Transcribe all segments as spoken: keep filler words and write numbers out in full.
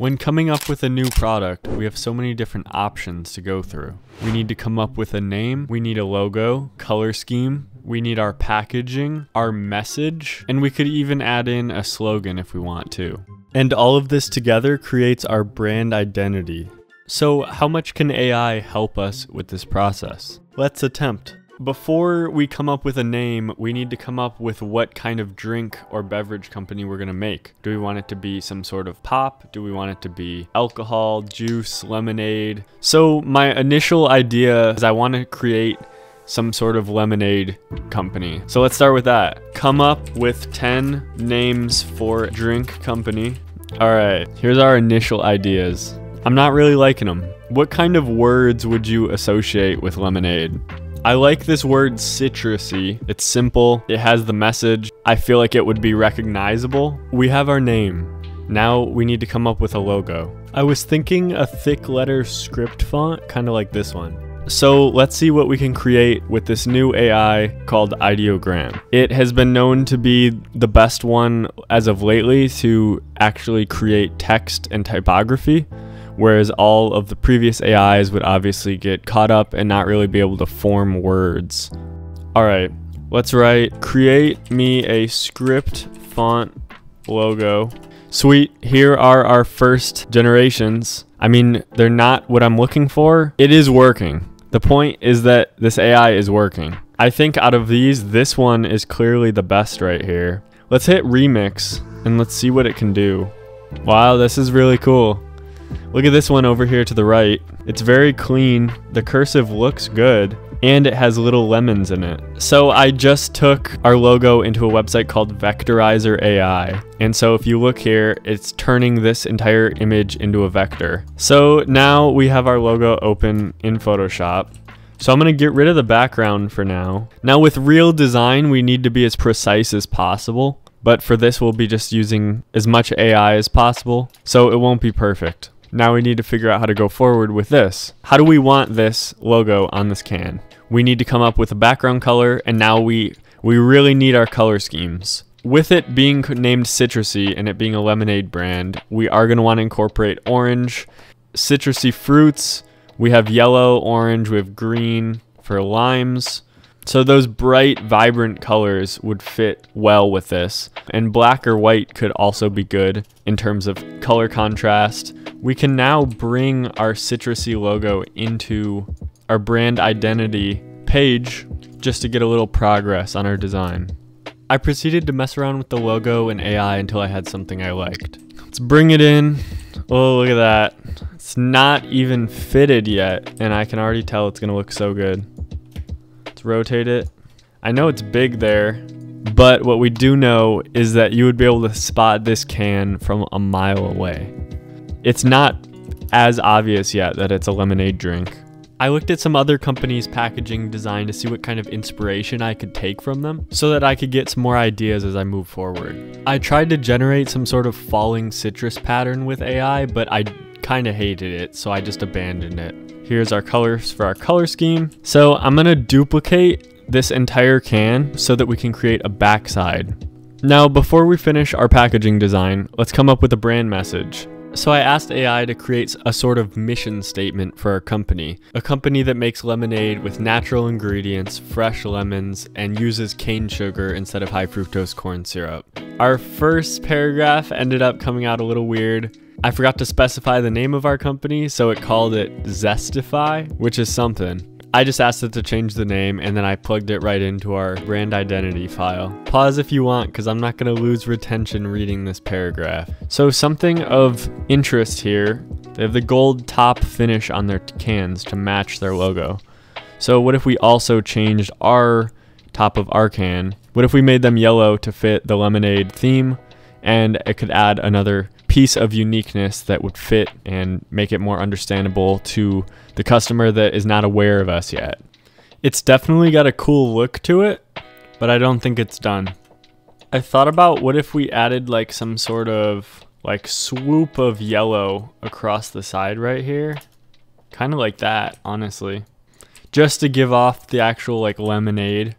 When coming up with a new product, we have so many different options to go through. We need to come up with a name, we need a logo, color scheme, we need our packaging, our message, and we could even add in a slogan if we want to. And all of this together creates our brand identity. So how much can A I help us with this process? Let's attempt. Before we come up with a name, we need to come up with what kind of drink or beverage company we're gonna make. Do we want it to be some sort of pop? Do we want it to be alcohol, juice, lemonade? So my initial idea is I want to create some sort of lemonade company. So let's start with that. Come up with ten names for drink company. All right, here's our initial ideas. I'm not really liking them. What kind of words would you associate with lemonade? I like this word citrusy. It's simple, it has the message. I feel like it would be recognizable. We have our name. Now we need to come up with a logo. I was thinking a thick letter script font, kind of like this one. So let's see what we can create with this new A I called Ideogram. It has been known to be the best one as of lately to actually create text and typography, whereas all of the previous A Is would obviously get caught up and not really be able to form words. All right, let's write, create me a script font logo. Sweet, here are our first generations. I mean, they're not what I'm looking for. It is working. The point is that this A I is working. I think out of these, this one is clearly the best right here. Let's hit remix and let's see what it can do. Wow, this is really cool. Look at this one over here to the right. It's very clean. The cursive looks good and it has little lemons in it. So I just took our logo into a website called Vectorizer A I. And so if you look here, it's turning this entire image into a vector. So now we have our logo open in Photoshop. So I'm gonna get rid of the background for now. Now with real design, we need to be as precise as possible. But for this, we'll be just using as much A I as possible. So it won't be perfect. Now we need to figure out how to go forward with this. How do we want this logo on this can? We need to come up with a background color, and now we we really need our color schemes. With it being named Citrusy and it being a lemonade brand, we are going to want to incorporate orange, citrusy fruits. We have yellow, orange, we have green for limes. So those bright, vibrant colors would fit well with this. And black or white could also be good in terms of color contrast. We can now bring our citrusy logo into our brand identity page just to get a little progress on our design. I proceeded to mess around with the logo and A I until I had something I liked. Let's bring it in. Oh, look at that. It's not even fitted yet, and I can already tell it's gonna look so good. Let's rotate it. I know it's big there, but what we do know is that you would be able to spot this can from a mile away. It's not as obvious yet that it's a lemonade drink. I looked at some other companies' packaging design to see what kind of inspiration I could take from them so that I could get some more ideas as I move forward. I tried to generate some sort of falling citrus pattern with A I, but I kind of hated it, so I just abandoned it. Here's our colors for our color scheme. So I'm gonna duplicate this entire can so that we can create a backside. Now, before we finish our packaging design, let's come up with a brand message. So I asked A I to create a sort of mission statement for our company. A company that makes lemonade with natural ingredients, fresh lemons, and uses cane sugar instead of high fructose corn syrup. Our first paragraph ended up coming out a little weird. I forgot to specify the name of our company, so it called it Zestify, which is something. I just asked it to change the name and then I plugged it right into our brand identity file. Pause if you want, because I'm not going to lose retention reading this paragraph. So something of interest here, they have the gold top finish on their cans to match their logo. So what if we also changed our top of our can? What if we made them yellow to fit the lemonade theme, and it could add another piece of uniqueness that would fit and make it more understandable to the customer that is not aware of us yet. It's definitely got a cool look to it, but I don't think it's done. I thought about what if we added like some sort of like swoop of yellow across the side right here. Kind of like that, honestly. Just to give off the actual like lemonade.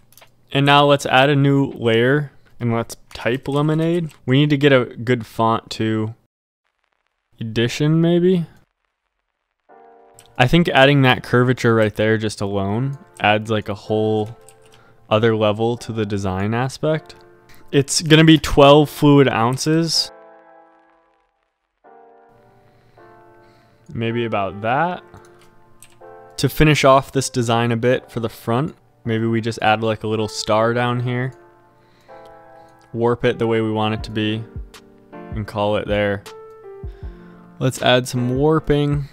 And now let's add a new layer and let's type lemonade. We need to get a good font too. edition maybe. I think adding that curvature right there just alone adds like a whole other level to the design aspect. It's gonna be twelve fluid ounces. Maybe about that. To finish off this design a bit for the front, maybe we just add like a little star down here. Warp it the way we want it to be and call it there. Let's add some warping.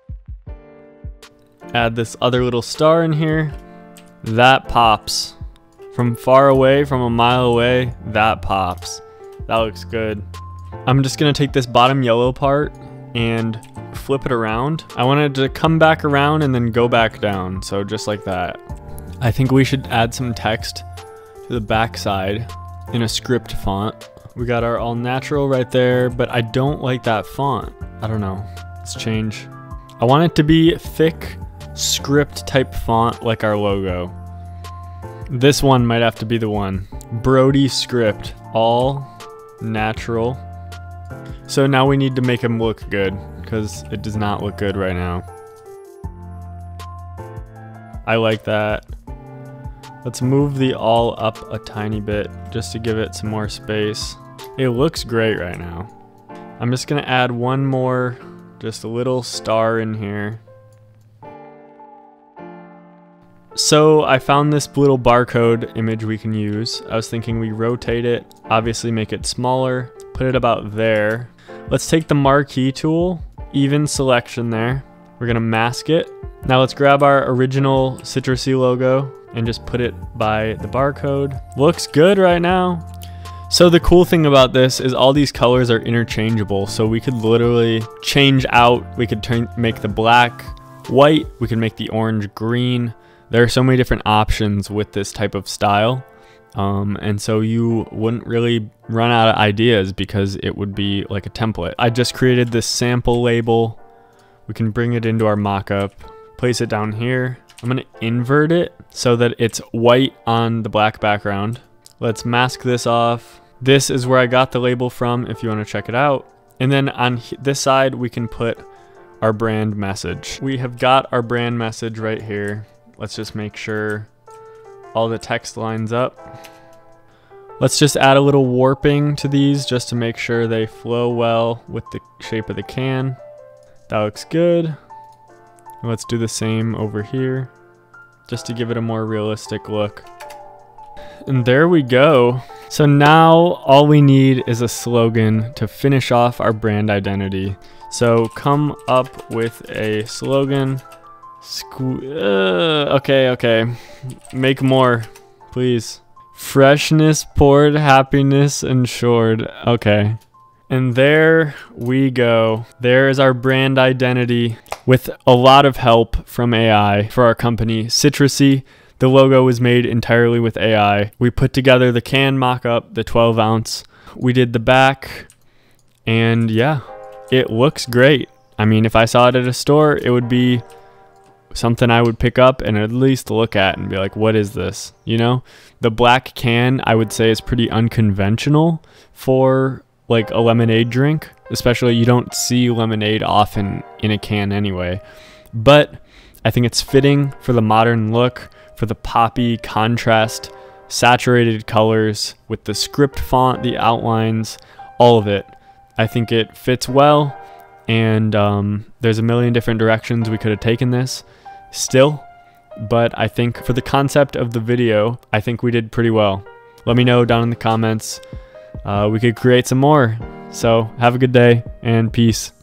Add this other little star in here. That pops. From far away, from a mile away, that pops. That looks good. I'm just gonna take this bottom yellow part and flip it around. I want it to come back around and then go back down. So just like that. I think we should add some text to the back side in a script font. We got our all natural right there, but I don't like that font. I don't know. Let's change. I want it to be thick script type font like our logo. This one might have to be the one. Brody script, all natural. So now we need to make him look good because it does not look good right now. I like that. Let's move the all up a tiny bit just to give it some more space. It looks great right now. I'm just gonna add one more, just a little star in here. So I found this little barcode image we can use. I was thinking we rotate it, obviously make it smaller, put it about there. Let's take the marquee tool, even selection there. We're gonna mask it. Now let's grab our original Citrusy logo and just put it by the barcode. Looks good right now. So the cool thing about this is all these colors are interchangeable. So we could literally change out, we could turn, make the black white, we could make the orange green. There are so many different options with this type of style. Um, and so you wouldn't really run out of ideas because it would be like a template. I just created this sample label. We can bring it into our mockup, place it down here. I'm gonna invert it so that it's white on the black background. Let's mask this off. This is where I got the label from if you wanna check it out. And then on this side, we can put our brand message. We have got our brand message right here. Let's just make sure all the text lines up. Let's just add a little warping to these just to make sure they flow well with the shape of the can. That looks good. Let's do the same over here just to give it a more realistic look. And there we go. So now all we need is a slogan to finish off our brand identity. So come up with a slogan. Sque uh, okay, okay. Make more, please. Freshness poured, happiness ensured. Okay. And there we go. There is our brand identity with a lot of help from A I for our company, Citrusy. The logo was made entirely with A I. We put together the can mock-up, the twelve ounce. We did the back, and yeah, it looks great. I mean, if I saw it at a store, it would be something I would pick up and at least look at and be like, what is this? You know, the black can, I would say, is pretty unconventional for like a lemonade drink, especially you don't see lemonade often in a can anyway. But I think it's fitting for the modern look, for the poppy contrast, saturated colors with the script font, the outlines, all of it. I think it fits well, and um, there's a million different directions we could have taken this still, but I think for the concept of the video, I think we did pretty well. Let me know down in the comments. Uh, we could create some more. So have a good day and peace.